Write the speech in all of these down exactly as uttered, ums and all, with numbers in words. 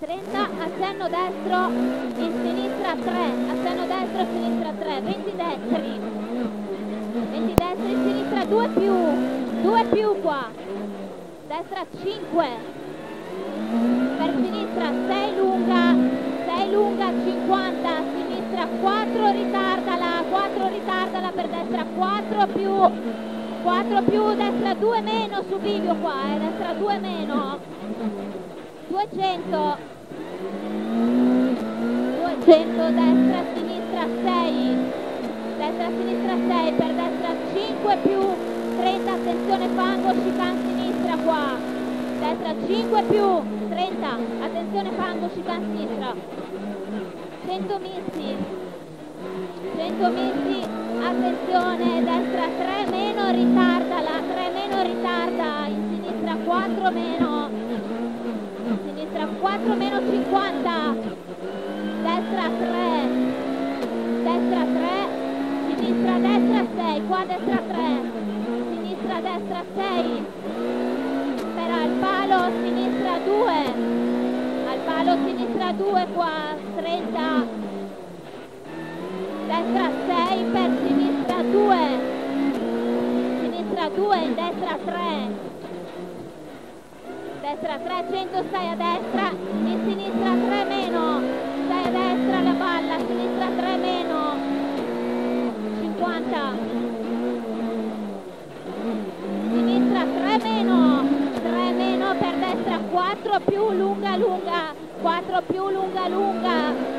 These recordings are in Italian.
trenta, accenno destro, in sinistra tre, accenno destro, sinistra tre, venti destri, venti destri, in sinistra due più, due più qua, destra cinque, per sinistra sei lunga, sei lunga, cinquanta, sinistra quattro, ritardala, quattro, ritardala per destra, quattro più, quattro più, destra due meno su bivio qua, eh, destra due meno, duecento, duecento, destra, sinistra sei, destra, sinistra sei, per destra cinque più, trenta, attenzione fango, chicane sinistra qua, destra cinque più, trenta, attenzione fango, chicane sinistra, cento missi, cento missi, attenzione, destra tre meno, ritardala, tre meno, ritarda, in sinistra quattro meno, sinistra quattro meno, cinquanta, destra tre, destra tre, sinistra destra sei, qua destra tre, sinistra destra sei, per al palo sinistra due, al palo sinistra due qua, trenta, destra sei, per sinistra due, sinistra due, in destra tre, destra tre, cento, stai a destra, in sinistra tre meno, stai a destra la palla, sinistra tre meno, cinquanta, sinistra tre meno, tre meno, per destra quattro più, lunga lunga, quattro più, lunga lunga,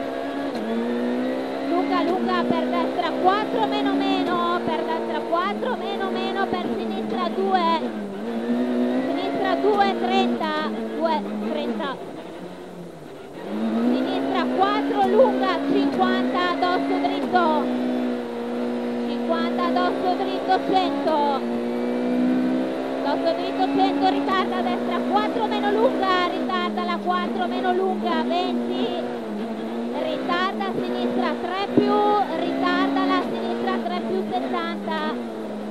lunga lunga, per destra quattro meno meno, per destra quattro meno meno, per sinistra due, due, trenta, due, trenta, sinistra quattro, lunga, cinquanta, dosso dritto, cinquanta, dosso dritto, cento, dosso dritto, cento, ritarda, destra quattro meno lunga, ritarda la quattro meno lunga, venti, ritarda, sinistra tre più, ritarda la sinistra tre più, settanta,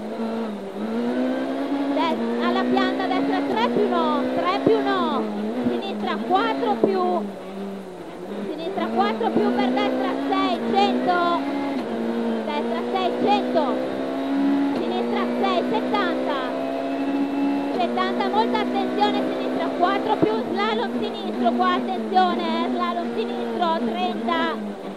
alla pianta destra tre più no, tre più no, sinistra quattro più, sinistra quattro più, per destra sei, cento, destra sei, cento, sinistra sei, settanta, settanta, molta attenzione, sinistra quattro più, slalom sinistro qua, attenzione, slalom sinistro, trenta,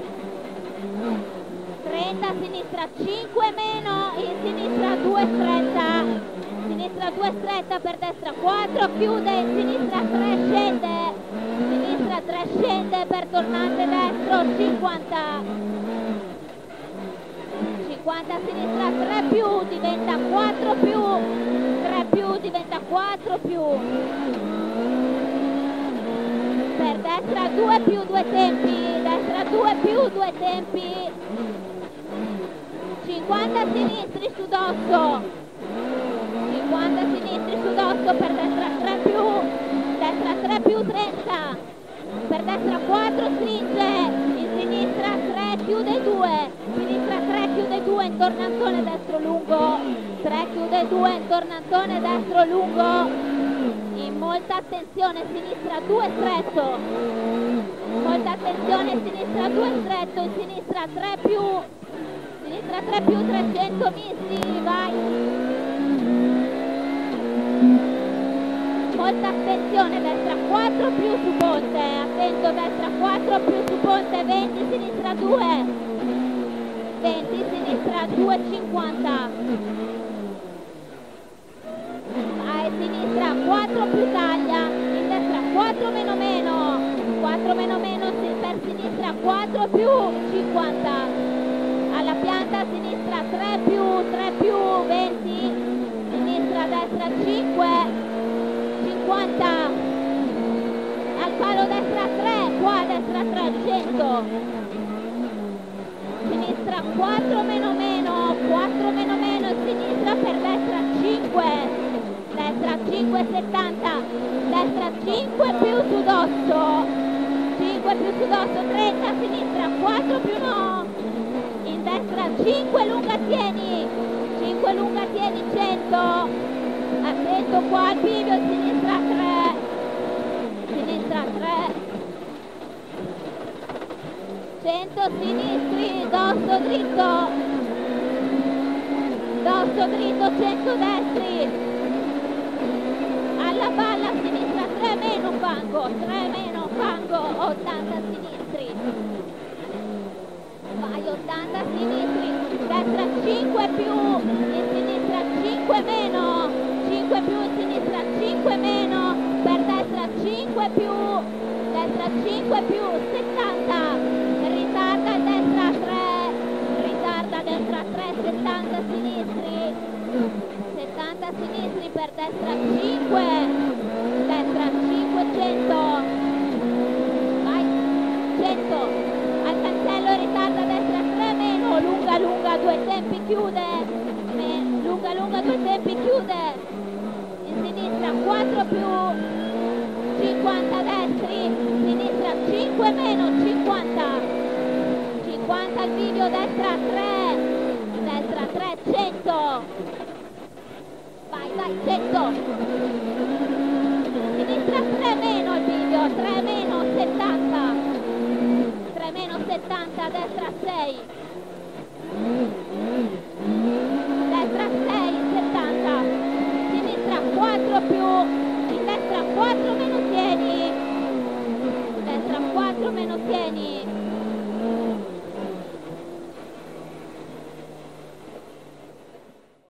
trenta, sinistra cinque meno, in sinistra due stretta, sinistra due stretta, per destra quattro, chiude, in sinistra tre scende, sinistra tre scende, per tornante destro, cinquanta, cinquanta, sinistra tre più, diventa quattro più, tre più, diventa quattro più, per destra due più, due tempi, destra due più, due tempi, cinquanta sinistri su dosso, cinquanta sinistri su dosso, per destra tre più, destra tre più, trenta, per destra quattro stringe, in sinistra tre chiude due, sinistra tre chiude due, in tornantone destro lungo, tre chiude due, in tornantone destro lungo, in molta attenzione, sinistra due stretto, molta attenzione, sinistra due stretto, in sinistra tre più, sinistra tre più, trecento missi, vai! Molta attenzione, destra quattro più su ponte, attento, destra quattro più su ponte, venti, sinistra due, venti, sinistra due, cinquanta, a sinistra quattro più taglia, in destra quattro meno meno, quattro meno meno, per sinistra quattro più, cinquanta, alla pianta sinistra tre più, tre più, venti, sinistra destra cinque, cinquanta, al palo destra tre, qua destra tre, cento, sinistra quattro meno meno, quattro meno meno, sinistra per destra cinque, destra cinque, settanta, destra cinque più su dosso, cinque più su dosso, trenta, sinistra quattro più no, in destra cinque, lunga tieni, cinque lunga tieni, cento, attento qua al bivio, sinistra tre, sinistra tre, cento sinistri, dosso dritto, dosso dritto, cento destri, alla palla a sinistra, tre meno fango, tre meno fango, ottanta sinistri, vai ottanta sinistri, destra cinque più, in sinistra cinque meno, cinque più in sinistra, cinque meno, per destra cinque più, destra cinque più, settanta, ritarda destra tre, ritarda destra tre, settanta sinistri, settanta sinistri per destra cinque, destra cinquecento, vai, cento, al cancello ritarda destra tre meno, lunga lunga due tempi chiude, me, lunga lunga due tempi chiude, in sinistra quattro più, cinquanta destri, sinistra cinque meno, cinquanta, cinquanta al video, destra tre, destra tre, cento, vai vai, cento, sinistra tre meno il video, tre meno, settanta, tre meno settanta, destra sei,